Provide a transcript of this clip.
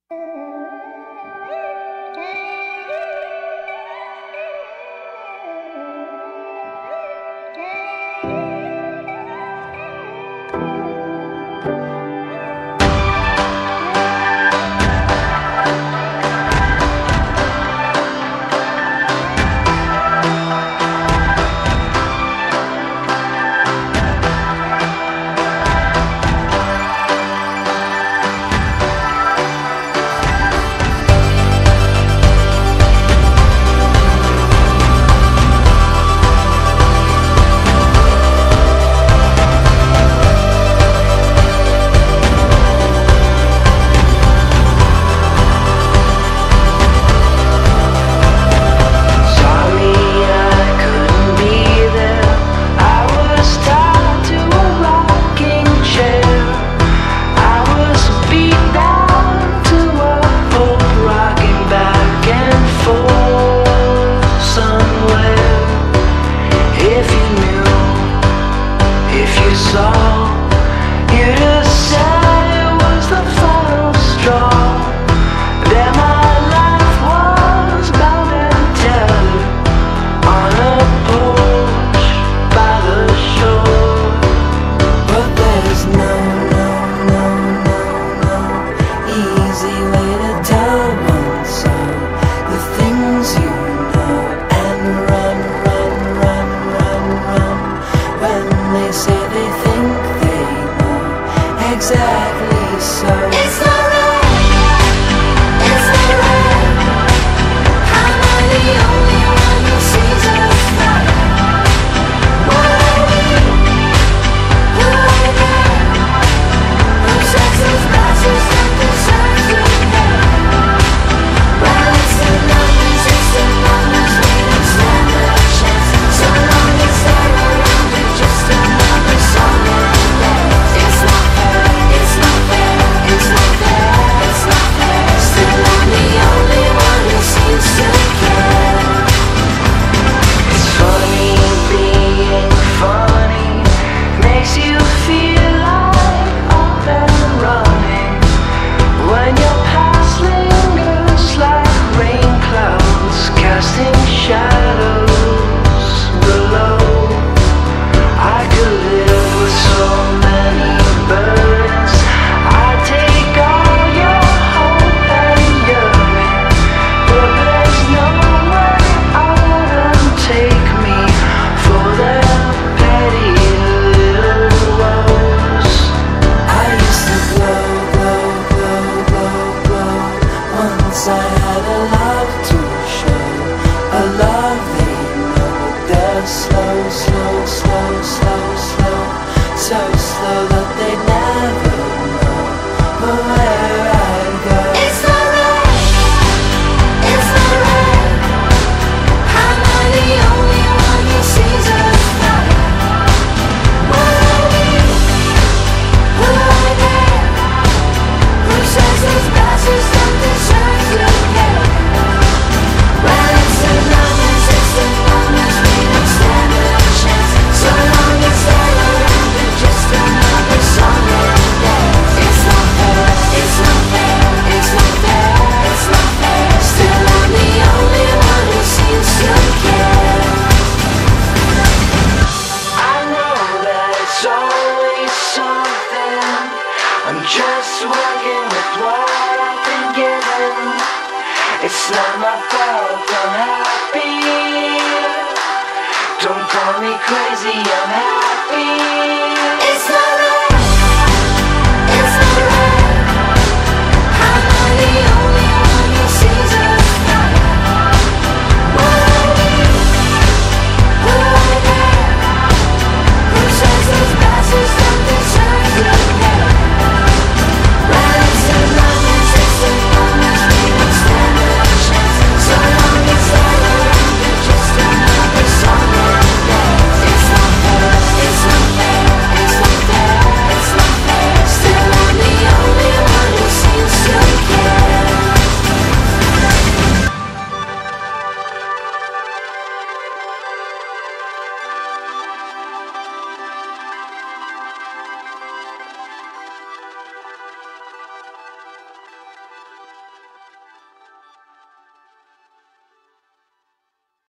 Exactly so. It's not right. It's not right. Am I the only one who sees us right? What are we? Who are they? Who sets those glasses that deserve to pay? Well, it's the numbers, we don't stand a chance. So long as they're around, they're just another song in the dance. It's not fair. It's not fair, it's not fair, it's not fair. Still I'm the only one who seems to care. It's funny being funny, makes you feel like up and running. When your past lingers like rain clouds, casting shadows below. I could live with so many burdens. I take all your hope and yearning, but there's no one other than take me for their petty little woes. I used to glow, glow, glow, glow, glow. Once I had a love to show, a love they know, but they're slow, slow, slow, slow, slow, so slow that they never know where I go. It's not right. It's not right. Am I the only one who sees us right? What are we? Who are they? Who says those glasses don't deserve to pay? Well, it's the numbers, we don't stand a chance. So long as they're around, they're just another song in the dance. It's not fair, it's not fair, it's not fair, it's not fair. Still I'm the only one who seems to care. I know that it's always something. I'm just working with what I've been given. It's not my fault I'm happy. Don't call me crazy, I'm happy.